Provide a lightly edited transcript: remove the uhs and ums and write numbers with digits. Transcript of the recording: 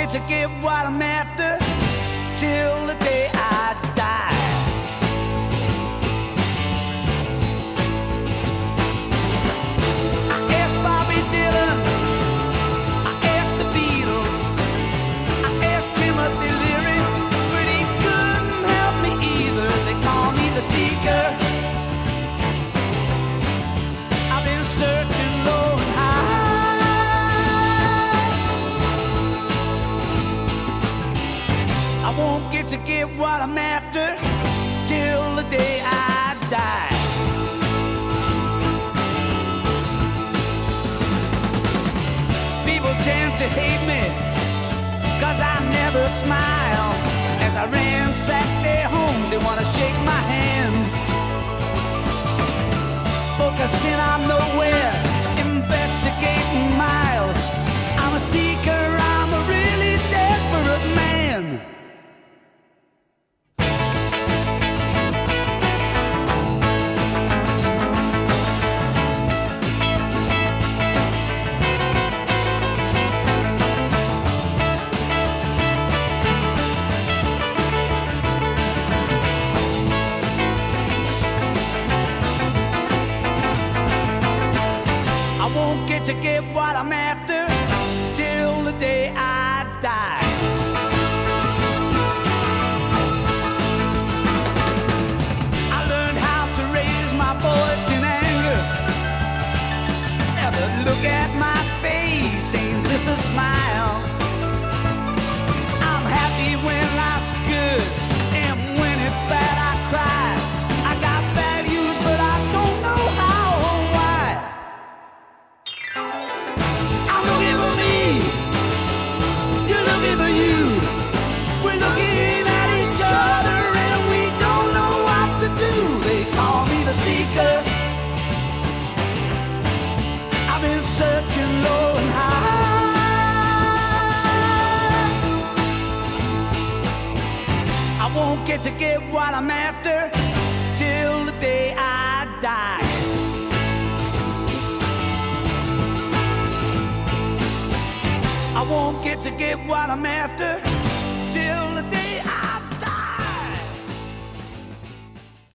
get to get what I'm after till the day I die. I asked Bobby Dylan, I asked the Beatles, I asked Timothy Leary, but he couldn't help me either. They call me the seeker. I've been searching low and high. I won't get to get what I'm after till the day I die. People tend to hate me 'cause I never smile. As I ransack their homes, they wanna shake my hand. Focusing on nowhere, investigating miles. I'm a seeker, I'm a really desperate man. I won't get to get what I'm after till the day I die. I learned how to raise my voice in anger. Never look at my face, ain't this a smile? I'm happy when life's good, and when it's bad I cry. I got values, but I don't know how or why. I'm looking for me, you're looking for you. We're looking at each other and we don't know what to do. They call me the seeker. I've been searching low and high. I won't get to get what I'm after till the day I die. I won't get to get what I'm after